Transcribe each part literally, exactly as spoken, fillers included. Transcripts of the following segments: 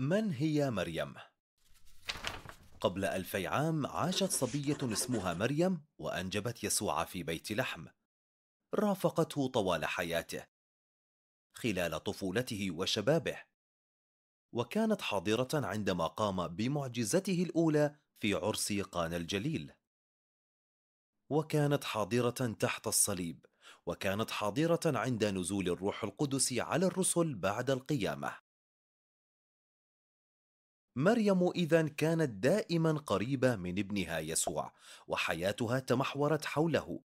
من هي مريم؟ قبل ألفي عام عاشت صبية اسمها مريم وأنجبت يسوع في بيت لحم، رافقته طوال حياته خلال طفولته وشبابه، وكانت حاضرة عندما قام بمعجزته الأولى في عرس قانا الجليل، وكانت حاضرة تحت الصليب، وكانت حاضرة عند نزول الروح القدس على الرسل بعد القيامة. مريم إذن كانت دائما قريبة من ابنها يسوع، وحياتها تمحورت حوله.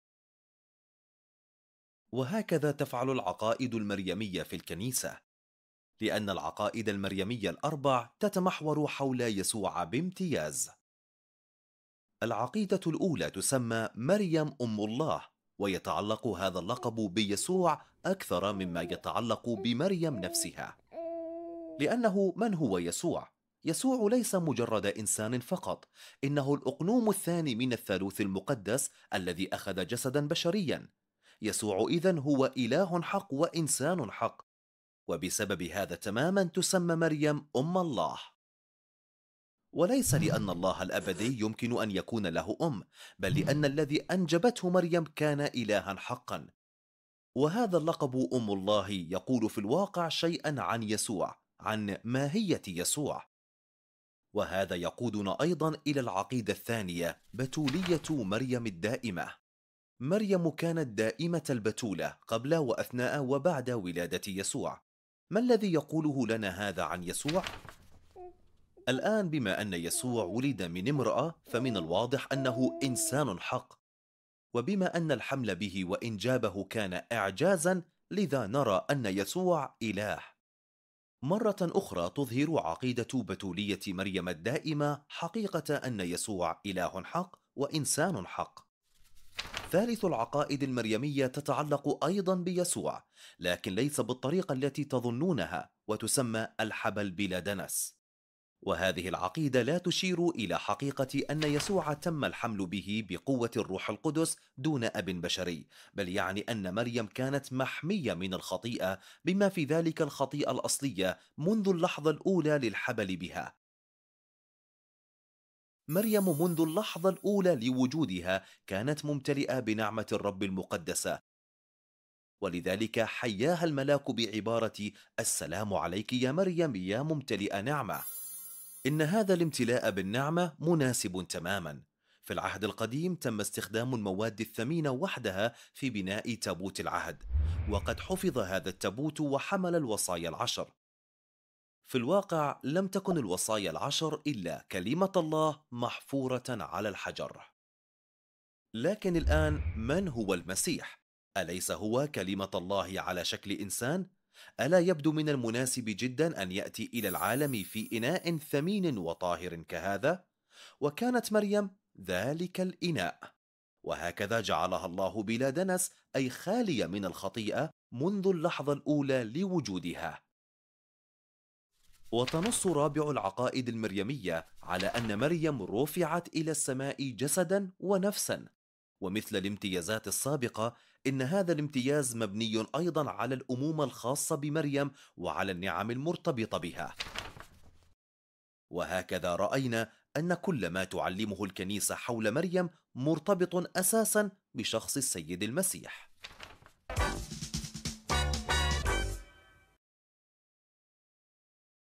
وهكذا تفعل العقائد المريمية في الكنيسة، لأن العقائد المريمية الأربع تتمحور حول يسوع بامتياز. العقيدة الأولى تسمى مريم أم الله، ويتعلق هذا اللقب بيسوع أكثر مما يتعلق بمريم نفسها. لأنه من هو يسوع؟ يسوع ليس مجرد إنسان فقط، إنه الأقنوم الثاني من الثالوث المقدس الذي أخذ جسدا بشريا. يسوع إذن هو إله حق وإنسان حق، وبسبب هذا تماما تسمى مريم أم الله. وليس لأن الله الأبدي يمكن أن يكون له أم، بل لأن الذي أنجبته مريم كان إلها حقا. وهذا اللقب أم الله يقول في الواقع شيئا عن يسوع، عن ماهية يسوع. وهذا يقودنا أيضا إلى العقيدة الثانية، بتولية مريم الدائمة. مريم كانت دائمة البتولة قبل وأثناء وبعد ولادة يسوع. ما الذي يقوله لنا هذا عن يسوع؟ الآن بما أن يسوع ولد من امرأة، فمن الواضح أنه إنسان حق، وبما أن الحمل به وإنجابه كان إعجازا، لذا نرى أن يسوع إله. مرة أخرى تظهر عقيدة بتولية مريم الدائمة حقيقة أن يسوع إله حق وإنسان حق. ثالث العقائد المريمية تتعلق أيضا بيسوع، لكن ليس بالطريقة التي تظنونها، وتسمى الحبل بلا دنس. وهذه العقيدة لا تشير إلى حقيقة أن يسوع تم الحمل به بقوة الروح القدس دون أب بشري، بل يعني أن مريم كانت محمية من الخطيئة، بما في ذلك الخطيئة الأصلية منذ اللحظة الأولى للحبل بها. مريم منذ اللحظة الأولى لوجودها كانت ممتلئة بنعمة الرب المقدسة، ولذلك حياها الملاك بعبارة السلام عليك يا مريم يا ممتلئة نعمة. إن هذا الامتلاء بالنعمة مناسب تماما. في العهد القديم تم استخدام المواد الثمينة وحدها في بناء تابوت العهد، وقد حفظ هذا التابوت وحمل الوصايا العشر. في الواقع لم تكن الوصايا العشر إلا كلمة الله محفورة على الحجر. لكن الآن من هو المسيح؟ أليس هو كلمة الله على شكل إنسان؟ ألا يبدو من المناسب جدا أن يأتي إلى العالم في إناء ثمين وطاهر كهذا؟ وكانت مريم ذلك الإناء، وهكذا جعلها الله بلا دنس، أي خالية من الخطيئة منذ اللحظة الأولى لوجودها. وتنص رابع العقائد المريمية على أن مريم رفعت إلى السماء جسدا ونفسا، ومثل الامتيازات السابقة إن هذا الامتياز مبني أيضا على الأمومة الخاصة بمريم وعلى النعم المرتبطة بها. وهكذا رأينا أن كل ما تعلمه الكنيسة حول مريم مرتبط أساسا بشخص السيد المسيح.